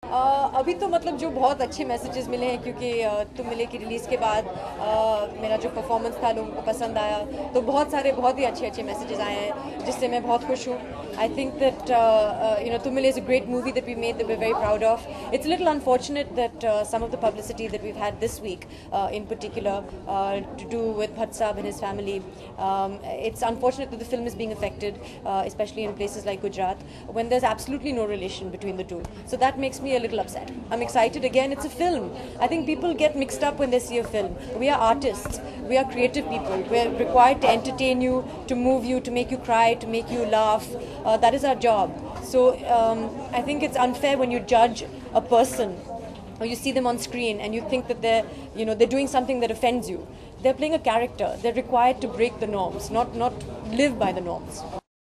अभी तो मतलब जो बहुत अच्छे मैसेजेस मिले हैं क्योंकि तुम मिले की रिलीज़ के बाद मेरा जो परफॉर्मेंस था लोगों को पसंद आया, तो बहुत सारे बहुत ही अच्छे अच्छे मैसेजेस आए हैं जिससे मैं बहुत खुश हूँ. I think that Tum Mile is a great movie that we made that we very proud of. It's little unfortunate that some of the publicity that we've had this week in particular to do with Bhatt Saab and his family. It's unfortunate that the film is being affected, especially in places like Gujarat, when there's absolutely no relation between the two. So that makes me a little upset. I'm excited again. It's a film. I think people get mixed up when they see a film. We are artists. We are creative people. We're required to entertain you, to move you, to make you cry, to make you laugh. That is our job. So I think it's unfair when you judge a person or you see them on screen and you think that they're doing something that offends you. They're playing a character. They're required to break the norms, not live by the norms.